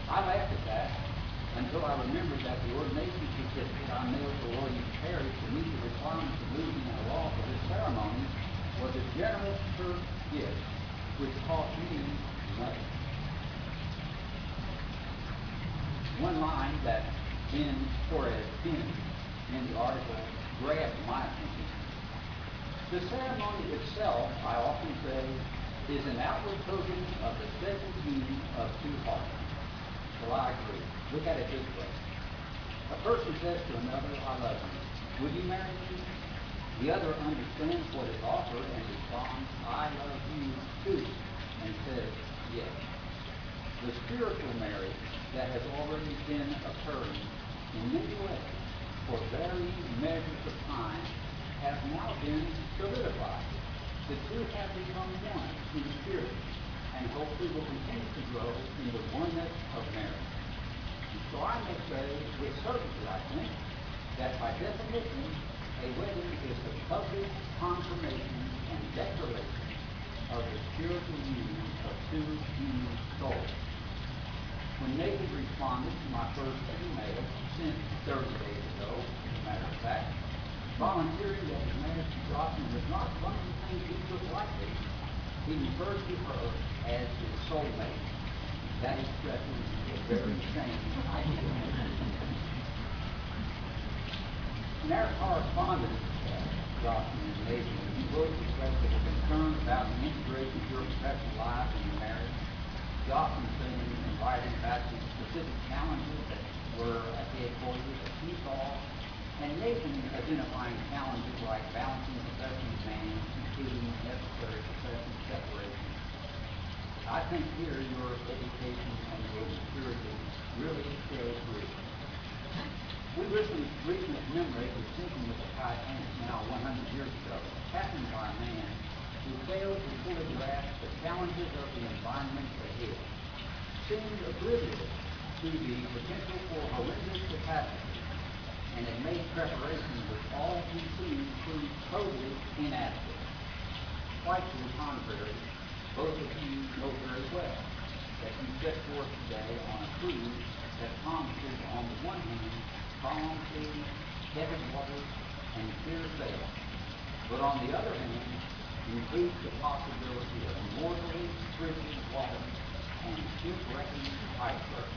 I laughed at that until I remembered that the ordination certificate I mailed to Williams Parish to meet the requirements of Louisiana law for this ceremony was a generous church gift, which cost me nothing. One line that Ben Torres pinned in the article grabbed my attention. The ceremony itself, I often say, is an outward token of the sacred union of two hearts. Well, I agree. Look at it this way. A person says to another, I love you. Will you marry me? The other understands what is offered and responds, I love you too, and says yes. The spiritual marriage that has already been occurring in many ways for varying measures of time has now been solidified. The two have become one in spirit and hopefully will continue to grow in the oneness of marriage. And so I may say with certainty, I think, that by definition, a wedding is the public confirmation and declaration of the spiritual union of two human souls. When Nathan responded to my first email sent 30 days ago, as a matter of fact, volunteering that his marriage to Jocelyn was not one of the things he took lightly, he referred to her as his soulmate. That expression is very sane. In our correspondence, Jocelyn and Nathan, you both expressed their concern about the integration of your professional life and your marriage. Jocelyn saying in writing about the specific challenges that were ahead for you that he saw, and Nathan identifying challenges like balancing professional demands, including necessary professional separation. I think here your education and your maturity really shows through. We recently commemorated the sinking of the Titanic now 100 years ago, captained by a man who failed to fully grasp the challenges of the environment ahead, seemed oblivious to the potential for horrendous catastrophe, and had made preparations which all he seemed to prove totally inadequate. Quite to the contrary, both of you know very well that you set forth today on a cruise that promises, on the one hand, calm seas, heavy waters, and clear sailing, but on the other hand, includes the possibility of mortally frigid waters and shipwrecking icebergs.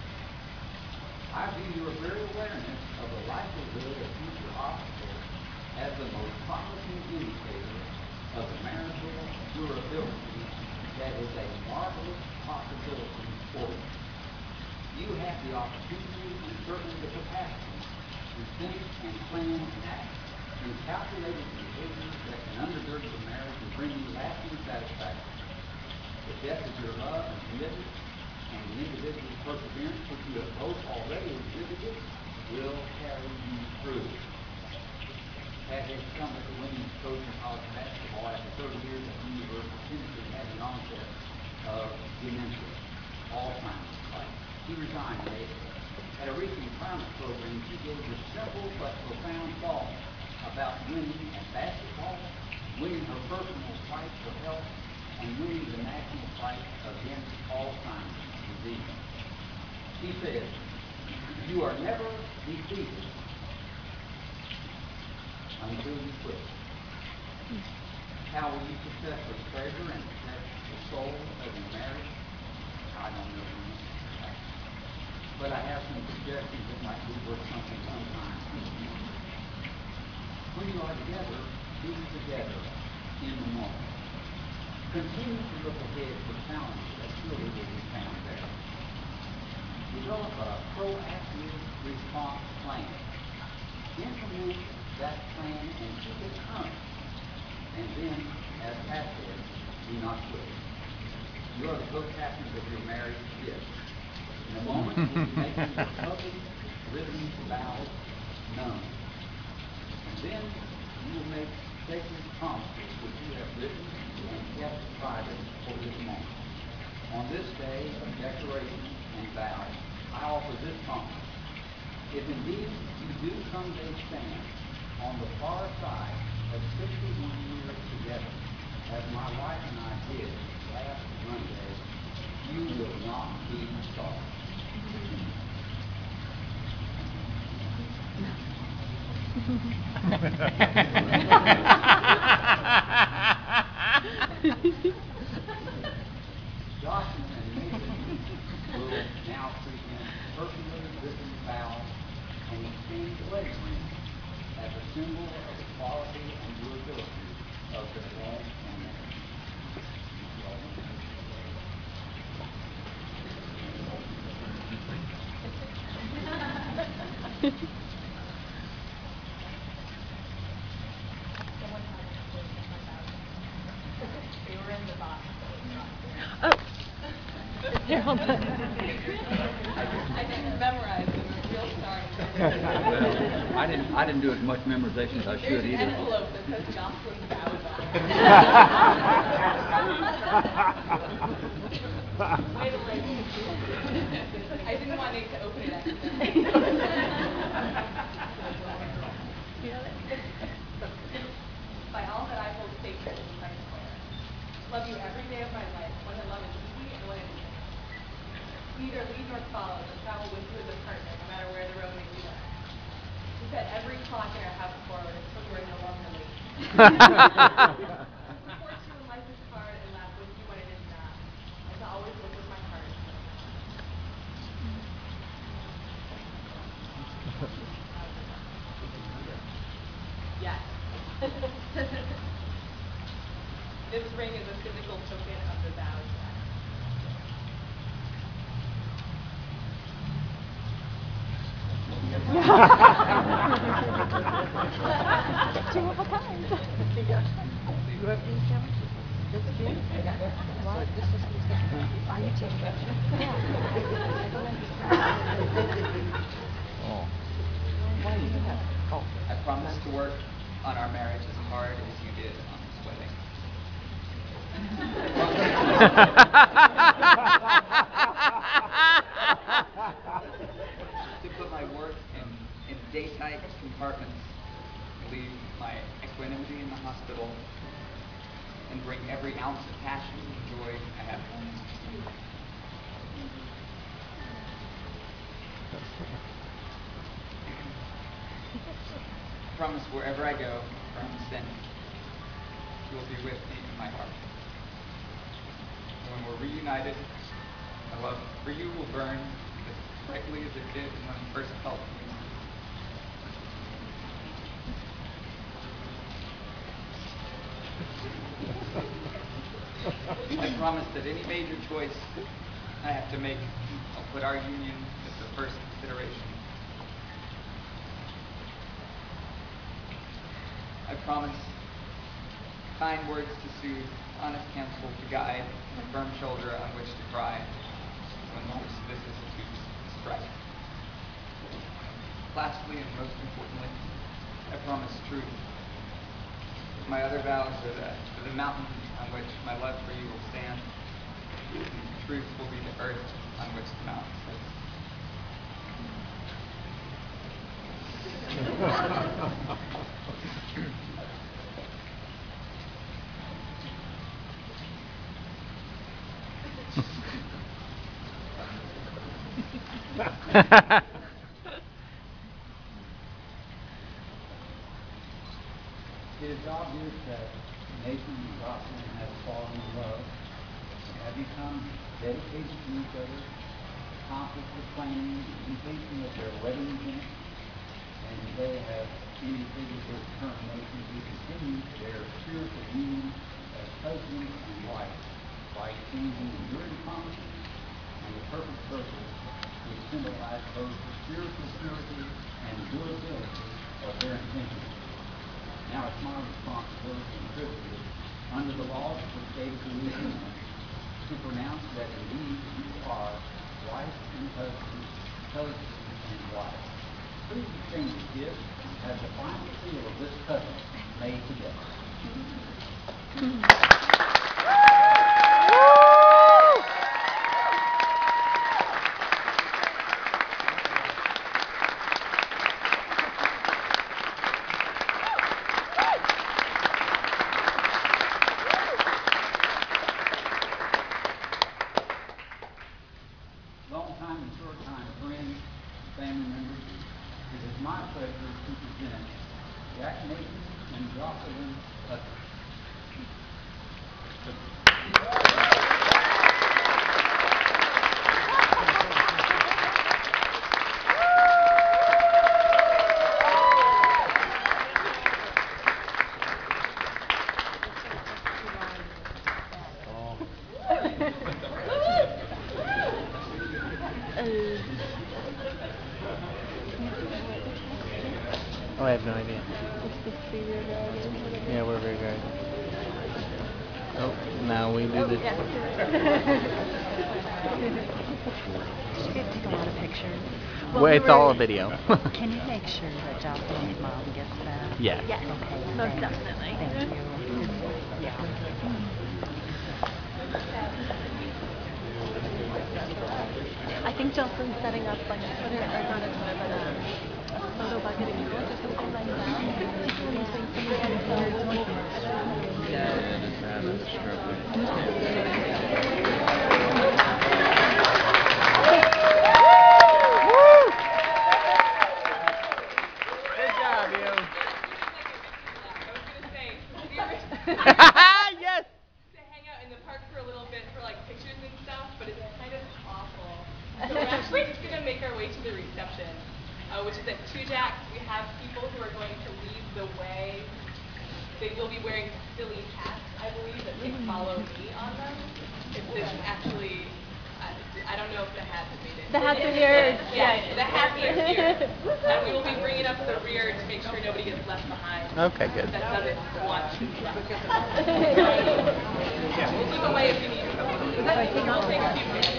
I view your very awareness of the likelihood of future obstacles as the most promising indicator of the marital durability that is a marvelous possibility for you. You have the opportunity and certainly the capacity to think and plan and act in calculated behaviors that can undergird your marriage and bring you lasting satisfaction. The depth of your love and commitment and the individual perseverance which you have both already exhibited will carry you through. Pat had come at the women's coach in college basketball after 30 years at the University of Tennessee had the onset of dementia, Alzheimer's type. He resigned in April. At a recent retirement program, she gave the simple but profound thought about winning at basketball, winning her personal fight for health, and winning the national fight against Alzheimer's disease. She said, you are never defeated until you quit. How will you successfully treasure and protect the soul of your marriage? I don't know the answer to that. But I have some suggestions that might be worth something sometime. When you are together, be together in the moment. Continue to look ahead for challenges that surely will be found there. Develop a proactive response plan. Implement that plan and keep it current. And then, as Pat said, do not quit. You are the co-captains of your marriage ship. In a moment, we'll be making the public written vows known. And then you will make sacred promises which you have written and kept private for this moment. On this day of declaration and vow, I offer this promise. If indeed you do someday stand on the far side of 61 years together, as my wife and I did last Monday, you will not be sorry. Jocelyn and Nathan will now present personally written vows and exchange wedding rings as a symbol of the quality and durability of their love and marriage. They were in the box. Oh. Here, hold on. I didn't memorize them. I'm real sorry. I didn't do as much memorization as I should There's an either. envelope that says Jocelyn vows on it. Way to like. I didn't want Nate to open it accidentally. By all that I hold sacred, I swear. Love you every day of my life, when the love is easy and when it isn't. Neither lead nor follow, but travel with you as a partner, no matter where the road may lead us. We set every clock in our house forward until you are no longer late. Support you when life is hard and laugh with you when it is not. And to always look with my heart. Yes. This ring is a physical token of the vows. Two of a kind. You have these cameras? This is you? What? This is are you taking it? Yeah. Oh. Why do you have it? Oh. I promise to work on our marriage as hard as you did on this wedding. To put my work in daytight compartments, leave my equanimity in the hospital, and bring every ounce of passion and joy I have home. I promise wherever I go, where I'm sent, you will be with me in my heart. When we're reunited, my love for you will burn as brightly as it did when we first felt you. I promise that any major choice I have to make, I'll put our union as the first consideration. I promise kind words to soothe, honest counsel to guide, and a firm shoulder on which to cry when life's vicissitudes strike. Lastly, and most importantly, I promise truth. My other vows are the mountain on which my love for you will stand, and truth will be the earth on which the mountain sits. It is obvious that Nathan and Jocelyn have fallen in love, have become dedicated to each other, accomplished the planning and completion of their wedding event, and they have indicated their determination to continue their spiritual union as husband and wife by exchanging enduring promises and the perfect circle which symbolize both the spiritual purity and durability of their intentions. Now it's my responsibility and privilege, under the laws of the state of Louisiana, to pronounce that indeed you are wife and husband, husband and wife. Please exchange the gift and have the final seal of this covenant made today. Long time and short time friends, family members, it is my pleasure to present Jack Mason and Jocelyn Hudson. Oh, I have no idea. Yeah, we're very good. Oh, now we do the. She did take a lot of pictures. Well, it's all a video. Can you make sure that Jocelyn's mom gets that? Yeah. Yes, Okay. most definitely. Thank you. Yeah. I think Jocelyn's setting up like a Twitter, or not a Twitter, but a photo bucket account or something like that. Good job, you. Yes. To hang out in the park for a little bit for like pictures and stuff, but it's kind of awful. So we're actually just gonna make our way to the reception, which is at 2 Jacks. We have people who are going to lead the way. They will be wearing silly hats, I believe, that say "Follow me" on them. It's actually, I don't know if the hats made it. The hats are here. Yeah, the hats are here. And we will be bringing up the rear to make sure nobody gets left behind. Okay, good. That doesn't want to be left behind. We'll keep away if you need to. We'll take a few pictures.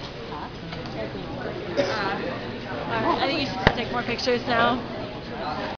I think you should take more pictures now.